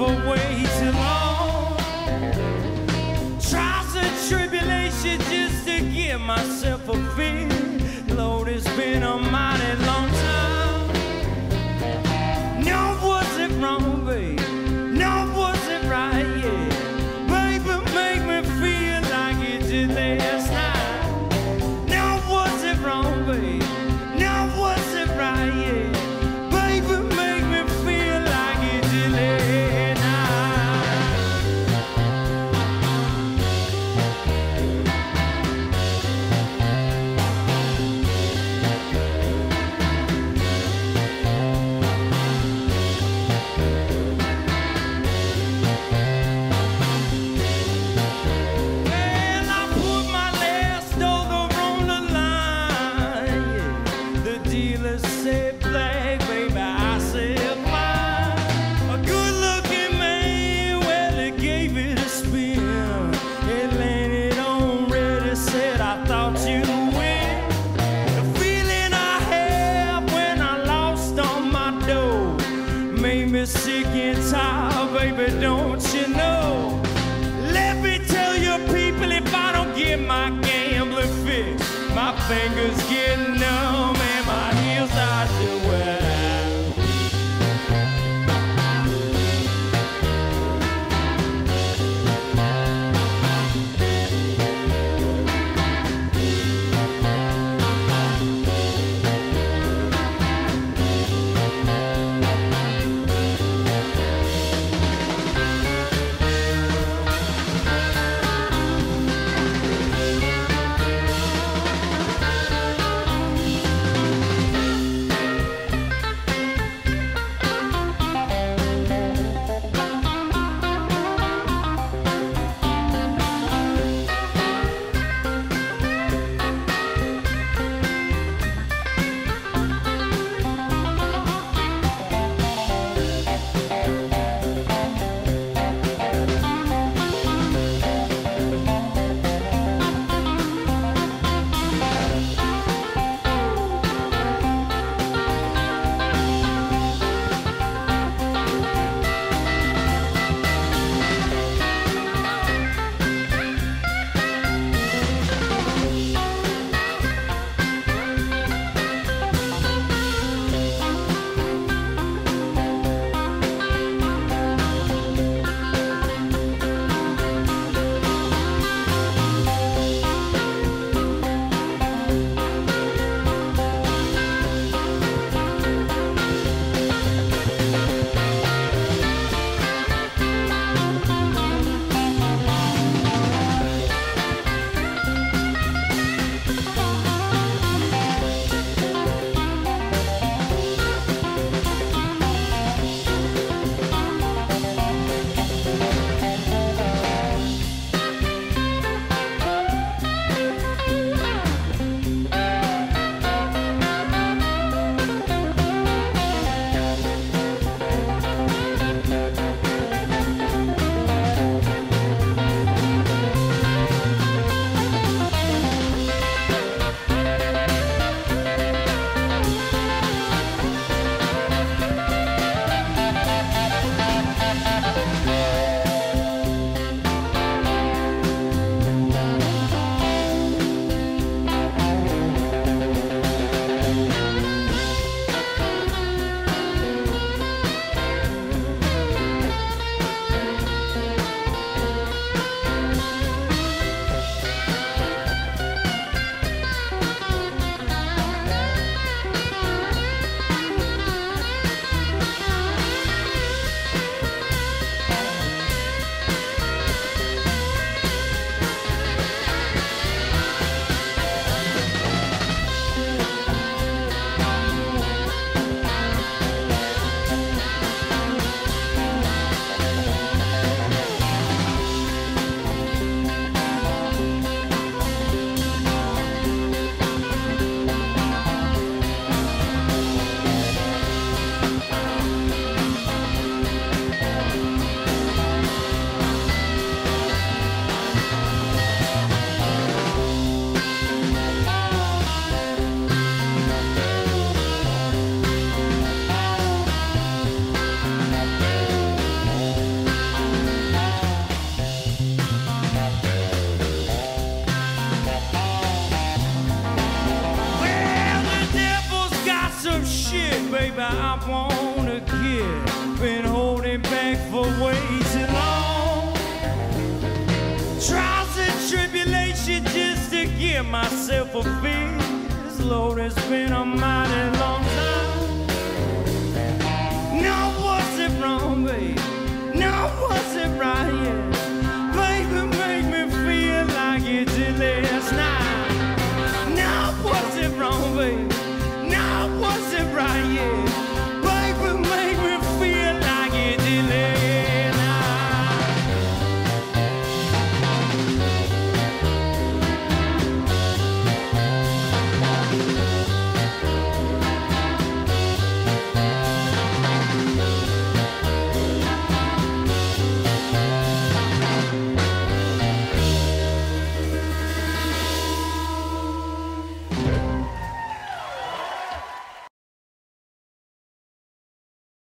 for way too long. Trials and tribulations just to give myself a feel. Lord, it's been a mighty long time. No, was it wrong, babe? No, was it right, yeah? Baby, make me feel like it did last night. No, was it wrong, babe? No, was it right, yeah? Baby, make me feel like it did last sick and tired, baby, don't you know? Let me tell you people, if I don't get my gambling fix, my fingers get numb and my heels start to wear out. give myself a fix. Lord, it's been a mighty long time. Now was it wrong, babe? Now was it right, yeah?